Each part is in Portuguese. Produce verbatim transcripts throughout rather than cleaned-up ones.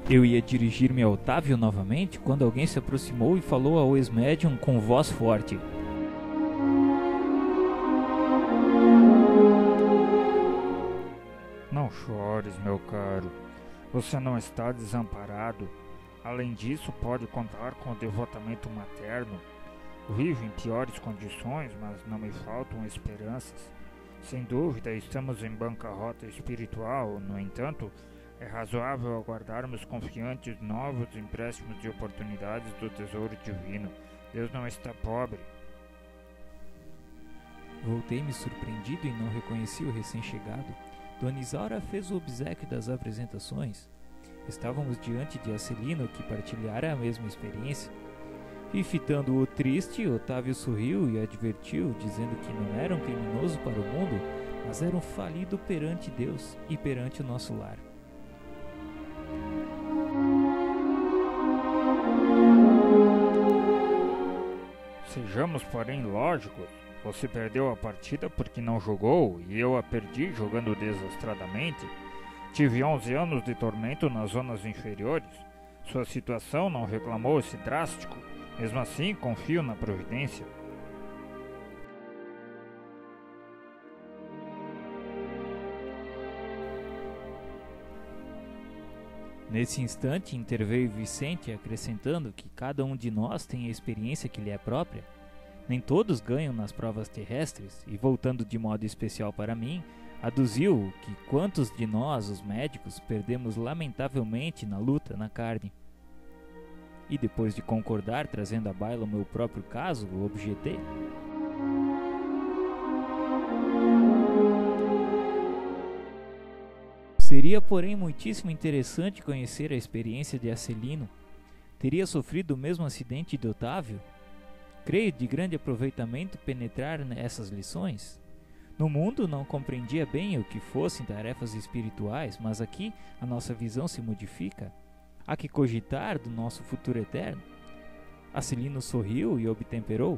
Eu ia dirigir-me a Otávio novamente quando alguém se aproximou e falou ao ex-médium com voz forte. Não chores, meu caro. Você não está desamparado. Além disso, pode contar com o devotamento materno. Vivo em piores condições, mas não me faltam esperanças. Sem dúvida, estamos em bancarrota espiritual. No entanto, é razoável aguardarmos confiantes novos empréstimos de oportunidades do tesouro divino. Deus não está pobre. Voltei-me surpreendido e não reconheci o recém-chegado. Dona Isaura fez o obséquio das apresentações. Estávamos diante de Acelino, que partilhara a mesma experiência. E fitando-o triste, Otávio sorriu e advertiu, dizendo que não era um criminoso para o mundo, mas era um falido perante Deus e perante o nosso lar. Sejamos, porém, lógicos. Você perdeu a partida porque não jogou e eu a perdi jogando desastradamente. Tive onze anos de tormento nas zonas inferiores. Sua situação não reclamou esse drástico. Mesmo assim, confio na providência. Nesse instante, interveio Vicente, acrescentando que cada um de nós tem a experiência que lhe é própria. Nem todos ganham nas provas terrestres, e voltando de modo especial para mim, aduziu que quantos de nós, os médicos, perdemos lamentavelmente na luta na carne. E depois de concordar, trazendo à baila o meu próprio caso, objetei. Seria, porém, muitíssimo interessante conhecer a experiência de Acelino. Teria sofrido o mesmo acidente de Otávio? Creio de grande aproveitamento penetrar nessas lições. No mundo não compreendia bem o que fossem tarefas espirituais, mas aqui a nossa visão se modifica. Há que cogitar do nosso futuro eterno. Acelino sorriu e obtemperou.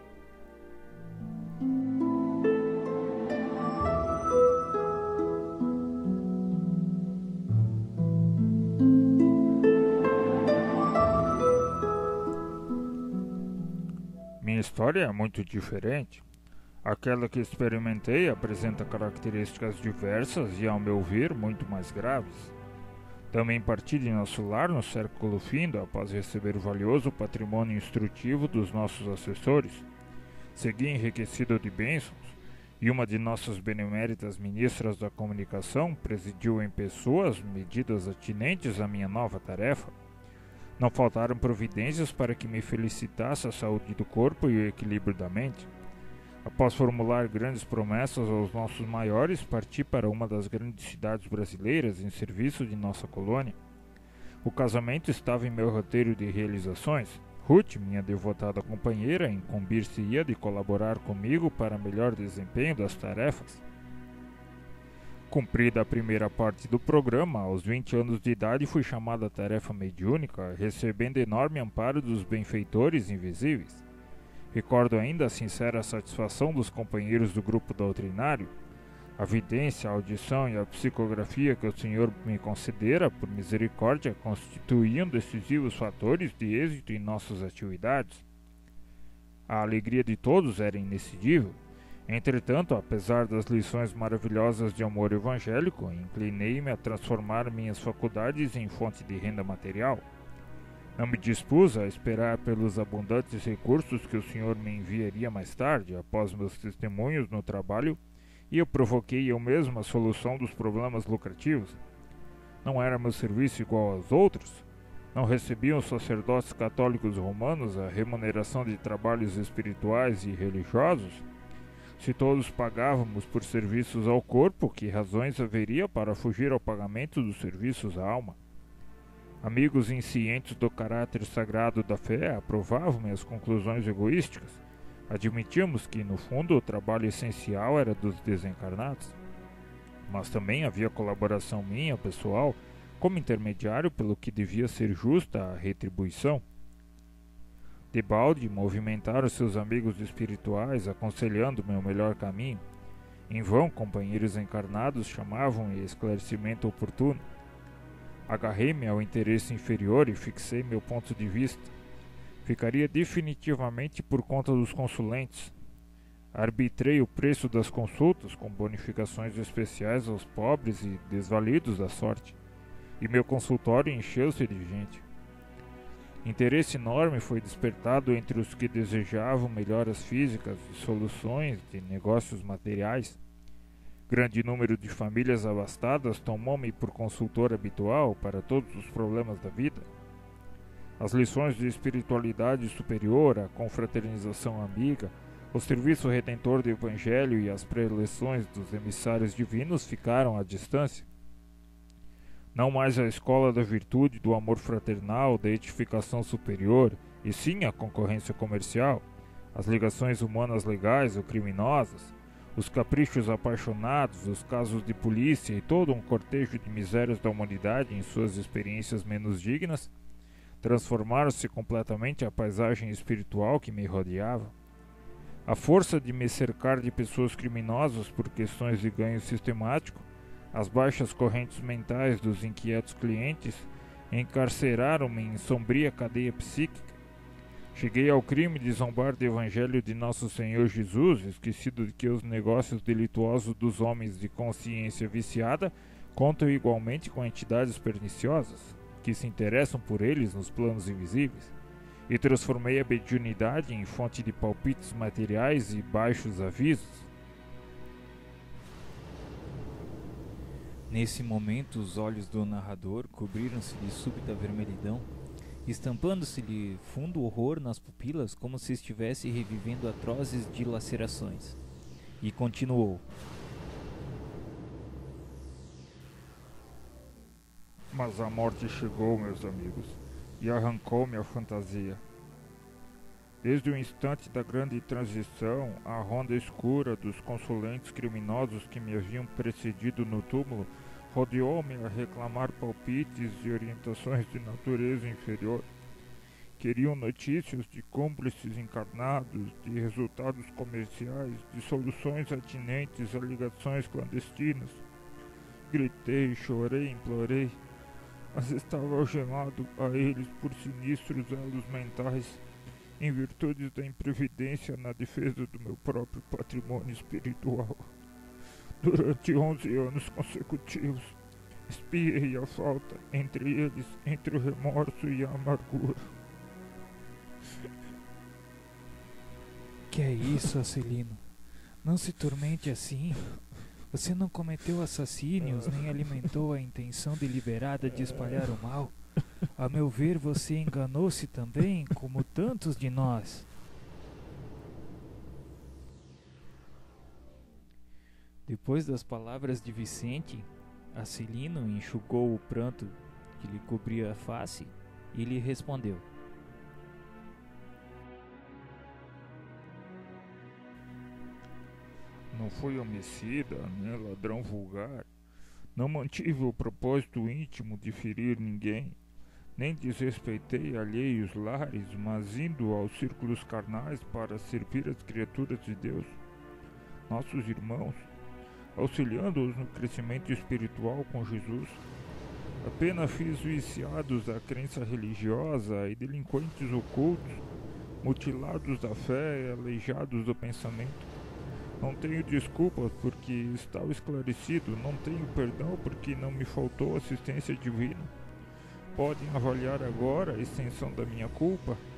Minha história é muito diferente. Aquela que experimentei apresenta características diversas e, ao meu ver, muito mais graves. Também parti de nosso lar no século findo, após receber o valioso patrimônio instrutivo dos nossos assessores. Segui enriquecido de bênçãos, e uma de nossas beneméritas ministras da comunicação presidiu em pessoa as medidas atinentes à minha nova tarefa. Não faltaram providências para que me felicitasse a saúde do corpo e o equilíbrio da mente. Após formular grandes promessas aos nossos maiores, parti para uma das grandes cidades brasileiras em serviço de nossa colônia. O casamento estava em meu roteiro de realizações. Ruth, minha devotada companheira, incumbir-se-ia de colaborar comigo para melhor desempenho das tarefas. Cumprida a primeira parte do programa, aos vinte anos de idade fui chamado à tarefa mediúnica, recebendo enorme amparo dos benfeitores invisíveis. Recordo ainda a sincera satisfação dos companheiros do grupo doutrinário. A vidência, a audição e a psicografia que o Senhor me concedera, por misericórdia, constituíam decisivos fatores de êxito em nossas atividades. A alegria de todos era inexcedível. Entretanto, apesar das lições maravilhosas de amor evangélico, inclinei-me a transformar minhas faculdades em fonte de renda material. Não me dispus a esperar pelos abundantes recursos que o Senhor me enviaria mais tarde, após meus testemunhos no trabalho, e eu provoquei eu mesmo a solução dos problemas lucrativos. Não era meu serviço igual aos outros? Não recebiam os sacerdotes católicos romanos a remuneração de trabalhos espirituais e religiosos? Se todos pagávamos por serviços ao corpo, que razões haveria para fugir ao pagamento dos serviços à alma? Amigos inscientes do caráter sagrado da fé aprovavam minhas conclusões egoísticas. Admitíamos que, no fundo, o trabalho essencial era dos desencarnados. Mas também havia colaboração minha, pessoal, como intermediário pelo que devia ser justa a retribuição. Debalde movimentaram seus amigos espirituais, aconselhando-me o melhor caminho. Em vão, companheiros encarnados chamavam em esclarecimento oportuno. Agarrei-me ao interesse inferior e fixei meu ponto de vista. Ficaria definitivamente por conta dos consulentes. Arbitrei o preço das consultas com bonificações especiais aos pobres e desvalidos da sorte, e meu consultório encheu-se de gente. Interesse enorme foi despertado entre os que desejavam melhoras físicas e soluções de negócios materiais. Grande número de famílias abastadas tomou-me por consultor habitual para todos os problemas da vida. As lições de espiritualidade superior, a confraternização amiga, o serviço redentor do Evangelho e as preleções dos emissários divinos ficaram à distância. Não mais a escola da virtude, do amor fraternal, da edificação superior, e sim a concorrência comercial, as ligações humanas legais ou criminosas, os caprichos apaixonados, os casos de polícia e todo um cortejo de misérias da humanidade em suas experiências menos dignas, transformaram-se completamente a paisagem espiritual que me rodeava. A força de me cercar de pessoas criminosas por questões de ganho sistemático, as baixas correntes mentais dos inquietos clientes encarceraram-me em sombria cadeia psíquica. Cheguei ao crime de zombar do Evangelho de Nosso Senhor Jesus, esquecido de que os negócios delituosos dos homens de consciência viciada contam igualmente com entidades perniciosas, que se interessam por eles nos planos invisíveis, e transformei a mediunidade em fonte de palpites materiais e baixos avisos. Nesse momento, os olhos do narrador cobriram-se de súbita vermelhidão, estampando-se-lhe fundo horror nas pupilas, como se estivesse revivendo atrozes dilacerações. E continuou. Mas a morte chegou, meus amigos, e arrancou-me a fantasia. Desde o instante da grande transição, a ronda escura dos consulentes criminosos que me haviam precedido no túmulo rodeou-me a reclamar palpites e orientações de natureza inferior. Queriam notícias de cúmplices encarnados, de resultados comerciais, de soluções atinentes a ligações clandestinas. Gritei, chorei, implorei, mas estava algemado a eles por sinistros elos mentais, em virtude da imprevidência na defesa do meu próprio patrimônio espiritual. Durante onze anos consecutivos, espiei a falta entre eles, entre o remorso e a amargura. Que é isso, Acelino? Não se tormente assim. Você não cometeu assassínios, nem alimentou a intenção deliberada de espalhar o mal. A meu ver, você enganou-se também, como tantos de nós. Depois das palavras de Vicente, Acelino enxugou o pranto que lhe cobria a face e lhe respondeu. Não fui homicida, nem ladrão vulgar. Não mantive o propósito íntimo de ferir ninguém, nem desrespeitei alheios lares, mas indo aos círculos carnais para servir as criaturas de Deus, nossos irmãos, auxiliando-os no crescimento espiritual com Jesus. Apenas fiz viciados da crença religiosa e delinquentes ocultos, mutilados da fé e aleijados do pensamento. Não tenho desculpas porque estava esclarecido, não tenho perdão porque não me faltou assistência divina. Podem avaliar agora a extensão da minha culpa?